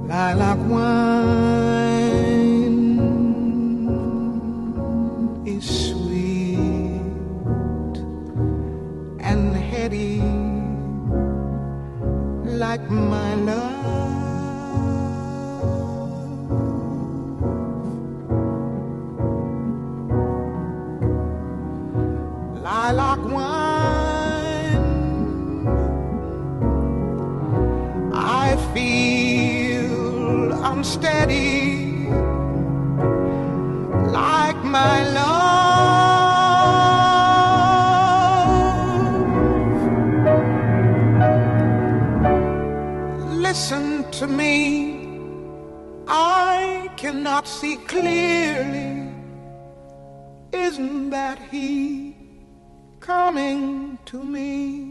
Lilac wine is sweet and heady like my love. Lilac wine, I feel unsteady like my love. Listen to me, I cannot see clearly. Isn't that he coming to me?